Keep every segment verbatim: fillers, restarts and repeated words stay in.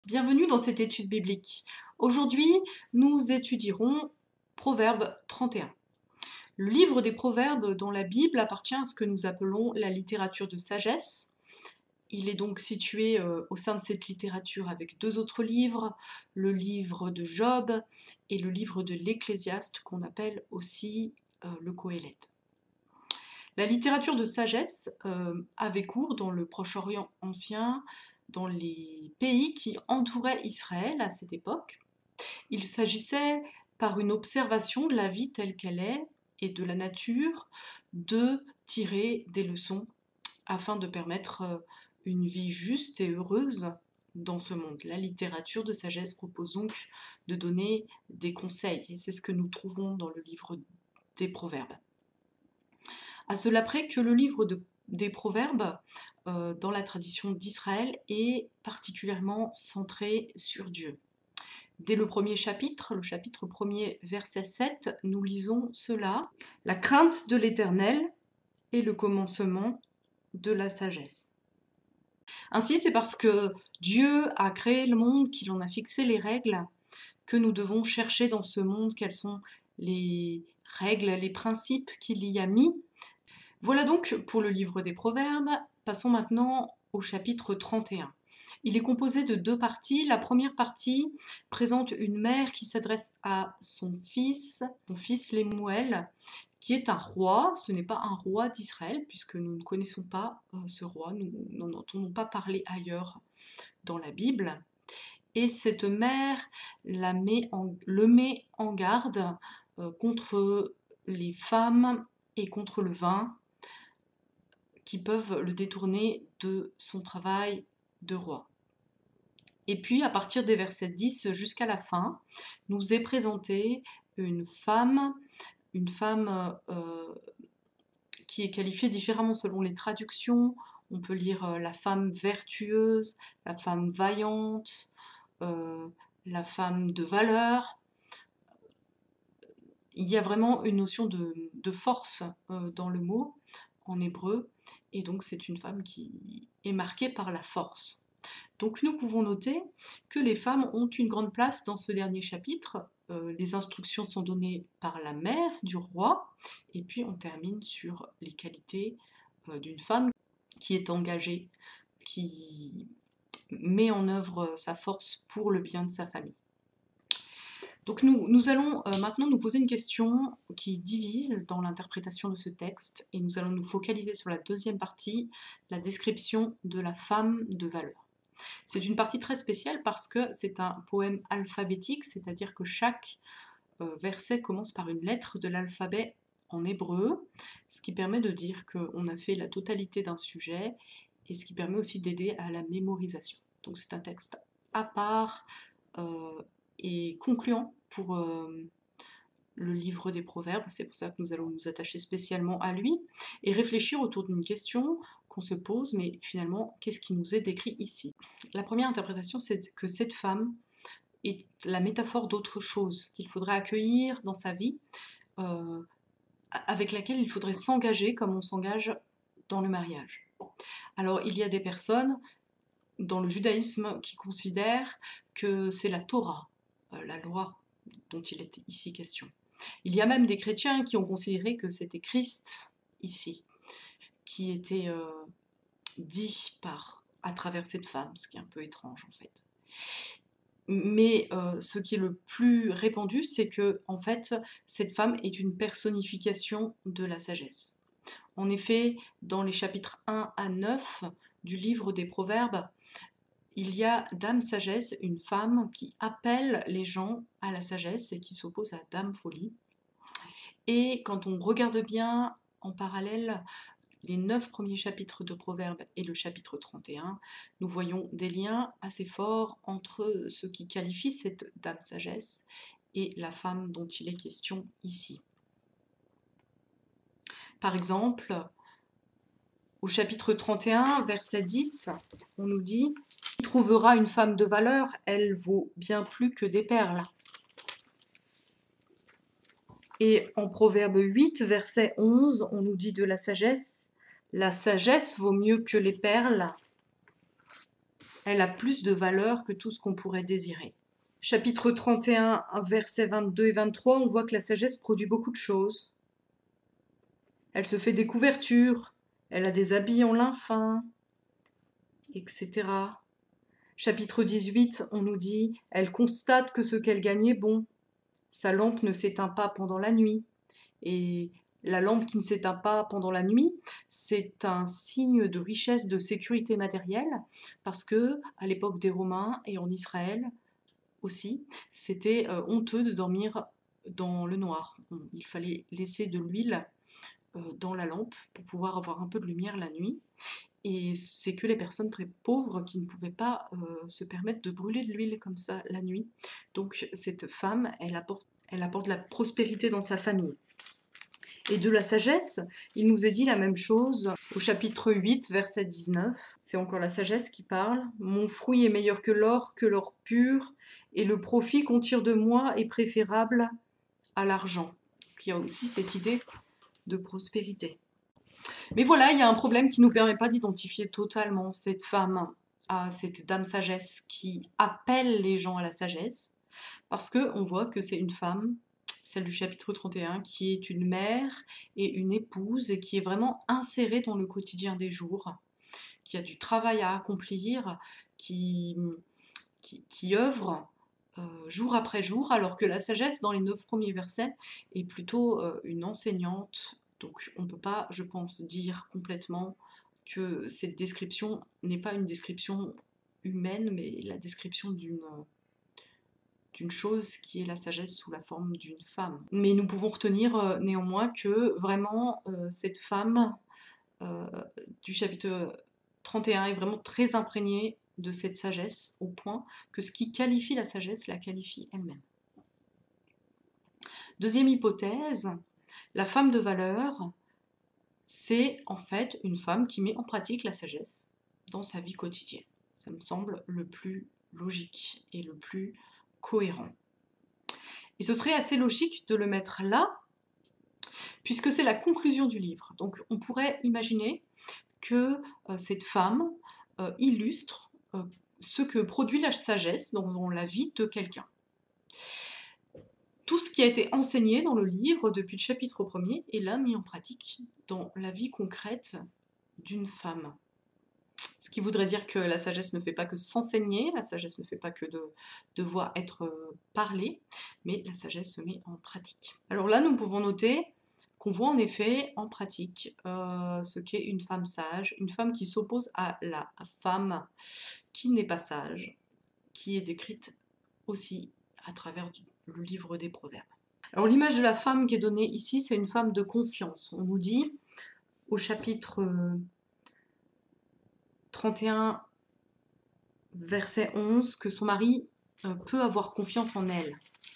Bienvenue dans cette étude biblique. Aujourd'hui, nous étudierons Proverbe trente et un. Le livre des Proverbes dans la Bible appartient à ce que nous appelons la littérature de sagesse. Il est donc situé euh, au sein de cette littérature avec deux autres livres, le livre de Job et le livre de l'Ecclésiaste qu'on appelle aussi euh, le Qoélète. La littérature de sagesse euh, avait cours dans le Proche-Orient ancien, dans les pays qui entouraient Israël à cette époque. Il s'agissait, par une observation de la vie telle qu'elle est et de la nature, de tirer des leçons afin de permettre une vie juste et heureuse dans ce monde. La littérature de sagesse propose donc de donner des conseils, et c'est ce que nous trouvons dans le livre des Proverbes. À cela près que le livre de, des Proverbes, euh, dans la tradition d'Israël, est particulièrement centré sur Dieu. Dès le premier chapitre, le chapitre premier, verset sept, nous lisons cela. « La crainte de l'Éternel est le commencement de la sagesse. » Ainsi, c'est parce que Dieu a créé le monde, qu'il en a fixé les règles, que nous devons chercher dans ce monde quelles sont les règles, les principes qu'il y a mis. Voilà donc pour le livre des Proverbes. Passons maintenant au chapitre trente et un. Il est composé de deux parties. La première partie présente une mère qui s'adresse à son fils, son fils Lémuel, qui est un roi. Ce n'est pas un roi d'Israël, puisque nous ne connaissons pas euh, ce roi, nous n'en entendons pas parler ailleurs dans la Bible. Et cette mère la met en, le met en garde euh, contre les femmes et contre le vin, qui peuvent le détourner de son travail de roi. Et puis, à partir des versets dix jusqu'à la fin, nous est présentée une femme, une femme euh, qui est qualifiée différemment selon les traductions. On peut lire euh, la femme vertueuse, la femme vaillante, euh, la femme de valeur. Il y a vraiment une notion de, de force euh, dans le mot, en hébreu, et donc c'est une femme qui est marquée par la force. Donc nous pouvons noter que les femmes ont une grande place dans ce dernier chapitre. Euh, les instructions sont données par la mère du roi, et puis on termine sur les qualités euh, d'une femme qui est engagée, qui met en œuvre sa force pour le bien de sa famille. Donc nous, nous allons euh, maintenant nous poser une question qui divise dans l'interprétation de ce texte, et nous allons nous focaliser sur la deuxième partie, la description de la femme de valeur. C'est une partie très spéciale parce que c'est un poème alphabétique, c'est-à-dire que chaque euh, verset commence par une lettre de l'alphabet en hébreu, ce qui permet de dire qu'on a fait la totalité d'un sujet, et ce qui permet aussi d'aider à la mémorisation. Donc c'est un texte à part, euh, et concluant pour euh, le livre des Proverbes. C'est pour ça que nous allons nous attacher spécialement à lui et réfléchir autour d'une question qu'on se pose, mais finalement, qu'est-ce qui nous est décrit ici? La première interprétation, c'est que cette femme est la métaphore d'autre chose qu'il faudrait accueillir dans sa vie, euh, avec laquelle il faudrait s'engager comme on s'engage dans le mariage. Alors, il y a des personnes dans le judaïsme qui considèrent que c'est la Torah, la loi dont il est ici question. Il y a même des chrétiens qui ont considéré que c'était Christ ici, qui était euh, dit par, à travers cette femme, ce qui est un peu étrange en fait. Mais euh, ce qui est le plus répandu, c'est que en fait, cette femme est une personnification de la sagesse. En effet, dans les chapitres un à neuf du livre des Proverbes, il y a Dame Sagesse, une femme qui appelle les gens à la sagesse et qui s'oppose à Dame Folie. Et quand on regarde bien en parallèle les neuf premiers chapitres de Proverbes et le chapitre trente et un, nous voyons des liens assez forts entre ce qui qualifie cette Dame Sagesse et la femme dont il est question ici. Par exemple, au chapitre trente et un, verset dix, on nous dit « Qui trouvera une femme de valeur, elle vaut bien plus que des perles. » Et en Proverbe huit, verset onze, on nous dit de la sagesse « La sagesse vaut mieux que les perles. » Elle a plus de valeur que tout ce qu'on pourrait désirer. Chapitre trente et un, versets vingt-deux et vingt-trois, on voit que la sagesse produit beaucoup de choses. Elle se fait des couvertures, elle a des habits en lin fin, et cetera. Chapitre dix-huit, on nous dit « Elle constate que ce qu'elle gagne est bon. Sa lampe ne s'éteint pas pendant la nuit. » Et la lampe qui ne s'éteint pas pendant la nuit, c'est un signe de richesse, de sécurité matérielle, parce que à l'époque des Romains et en Israël aussi, c'était euh, honteux de dormir dans le noir. Il fallait laisser de l'huile euh, dans la lampe pour pouvoir avoir un peu de lumière la nuit. Et c'est que les personnes très pauvres qui ne pouvaient pas euh, se permettre de brûler de l'huile comme ça la nuit. Donc cette femme, elle apporte, elle apporte de la prospérité dans sa famille. Et de la sagesse, il nous est dit la même chose au chapitre huit, verset dix-neuf. C'est encore la sagesse qui parle. « Mon fruit est meilleur que l'or, que l'or pur, et le profit qu'on tire de moi est préférable à l'argent. » Il y a aussi cette idée de prospérité. Mais voilà, il y a un problème qui ne nous permet pas d'identifier totalement cette femme à cette dame sagesse qui appelle les gens à la sagesse, parce qu'on voit que c'est une femme, celle du chapitre trente et un, qui est une mère et une épouse et qui est vraiment insérée dans le quotidien des jours, qui a du travail à accomplir, qui, qui, qui œuvre euh, jour après jour, alors que la sagesse, dans les neuf premiers versets, est plutôt euh, une enseignante. Donc on ne peut pas, je pense, dire complètement que cette description n'est pas une description humaine, mais la description d'une d'une chose qui est la sagesse sous la forme d'une femme. Mais nous pouvons retenir euh, néanmoins que vraiment euh, cette femme euh, du chapitre trente et un est vraiment très imprégnée de cette sagesse, au point que ce qui qualifie la sagesse la qualifie elle-même. Deuxième hypothèse, la femme de valeur, c'est en fait une femme qui met en pratique la sagesse dans sa vie quotidienne. Ça me semble le plus logique et le plus cohérent. Et ce serait assez logique de le mettre là, puisque c'est la conclusion du livre. Donc on pourrait imaginer que euh, cette femme euh, illustre euh, ce que produit la sagesse dans, dans la vie de quelqu'un. Tout ce qui a été enseigné dans le livre depuis le chapitre premier est là mis en pratique dans la vie concrète d'une femme. Ce qui voudrait dire que la sagesse ne fait pas que s'enseigner, la sagesse ne fait pas que de devoir être euh, parlée, mais la sagesse se met en pratique. Alors là, nous pouvons noter qu'on voit en effet en pratique euh, ce qu'est une femme sage, une femme qui s'oppose à la femme qui n'est pas sage, qui est décrite aussi à travers du, le livre des Proverbes. Alors l'image de la femme qui est donnée ici, c'est une femme de confiance. On nous dit au chapitre trente et un, verset onze, que son mari euh, peut avoir confiance en elle.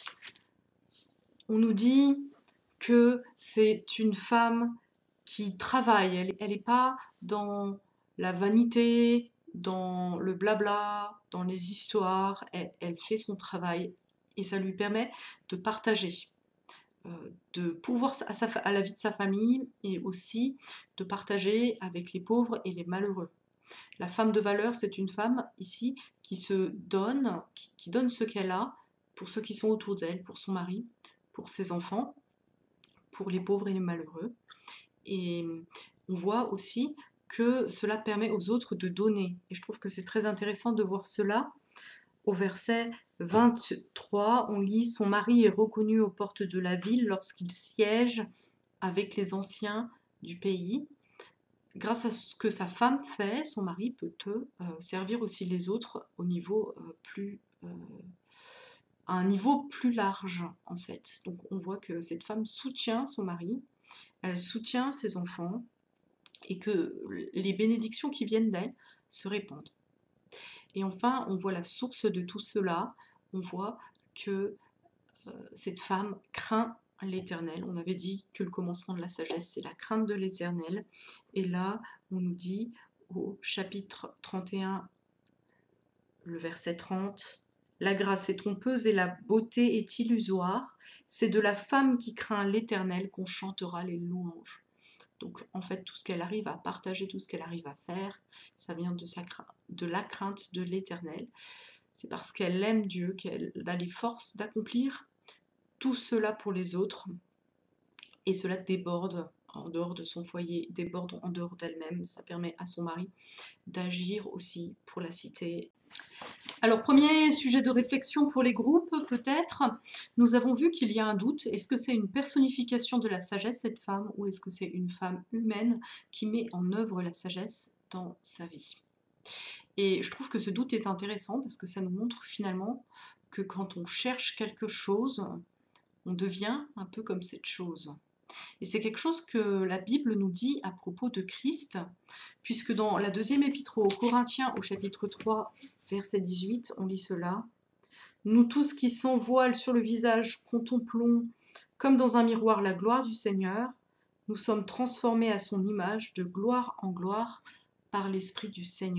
On nous dit que c'est une femme qui travaille, elle n'est pas dans la vanité, dans le blabla, dans les histoires, elle, elle fait son travail et ça lui permet de partager, euh, de pouvoir à, sa, à la vie de sa famille et aussi de partager avec les pauvres et les malheureux. La femme de valeur, c'est une femme ici qui se donne, qui, qui donne ce qu'elle a pour ceux qui sont autour d'elle, pour son mari, pour ses enfants, pour les pauvres et les malheureux. Et on voit aussi que cela permet aux autres de donner. Et je trouve que c'est très intéressant de voir cela. Au verset vingt-trois, on lit « Son mari est reconnu aux portes de la ville lorsqu'il siège avec les anciens du pays. » Grâce à ce que sa femme fait, son mari peut euh, servir aussi les autres au niveau euh, plus, euh, à un niveau plus large en fait. Donc on voit que cette femme soutient son mari, elle soutient ses enfants et que les bénédictions qui viennent d'elle se répandent. Et enfin, on voit la source de tout cela, on voit que euh, cette femme craint l'Éternel. On avait dit que le commencement de la sagesse, c'est la crainte de l'Éternel. Et là, on nous dit au chapitre trente et un, le verset trente, « La grâce est trompeuse et la beauté est illusoire. C'est de la femme qui craint l'Éternel qu'on chantera les louanges. » Donc en fait, tout ce qu'elle arrive à partager, tout ce qu'elle arrive à faire, ça vient de, sa, de la crainte de l'Éternel. C'est parce qu'elle aime Dieu qu'elle a les forces d'accomplir tout cela pour les autres. Et cela déborde en dehors de son foyer, déborde en dehors d'elle-même. Ça permet à son mari d'agir aussi pour la cité. Alors, premier sujet de réflexion pour les groupes, peut-être. Nous avons vu qu'il y a un doute. Est-ce que c'est une personnification de la sagesse, cette femme, ou est-ce que c'est une femme humaine qui met en œuvre la sagesse dans sa vie? Et je trouve que ce doute est intéressant parce que ça nous montre finalement que quand on cherche quelque chose, on devient un peu comme cette chose. Et c'est quelque chose que la Bible nous dit à propos de Christ, puisque dans la deuxième épître aux Corinthiens, au chapitre trois, verset dix-huit, on lit cela. « Nous tous qui sans voile sur le visage contemplons comme dans un miroir la gloire du Seigneur, nous sommes transformés à son image de gloire en gloire par l'Esprit du Seigneur. »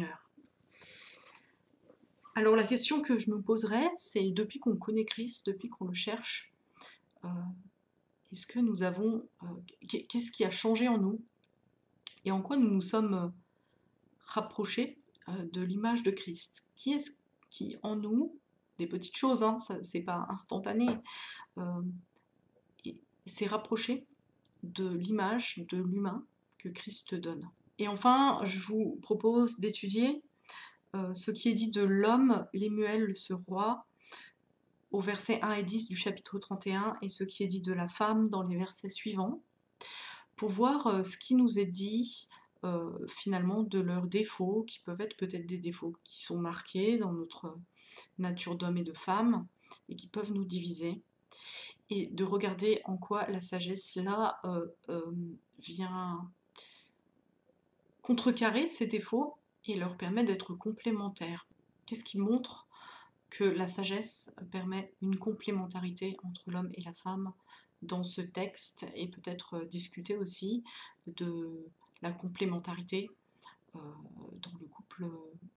Alors la question que je nous poserais, c'est depuis qu'on connaît Christ, depuis qu'on le cherche, euh, est-ce que nous avons, euh, qu'est-ce qui a changé en nous et en quoi nous nous sommes rapprochés euh, de l'image de Christ? Qui est-ce qui en nous, des petites choses, hein, c'est pas instantané, euh, s'est rapproché de l'image de l'humain que Christ donne? Et enfin, je vous propose d'étudier euh, ce qui est dit de l'homme, Lemuel, ce roi, au verset un et dix du chapitre trente et un, et ce qui est dit de la femme dans les versets suivants, pour voir euh, ce qui nous est dit euh, finalement de leurs défauts, qui peuvent être peut-être des défauts qui sont marqués dans notre nature d'homme et de femme, et qui peuvent nous diviser, et de regarder en quoi la sagesse là euh, euh, vient contrecarrer ces défauts et leur permet d'être complémentaires. Qu'est-ce qui montre que la sagesse permet une complémentarité entre l'homme et la femme dans ce texte, et peut-être discuter aussi de la complémentarité euh, dans le couple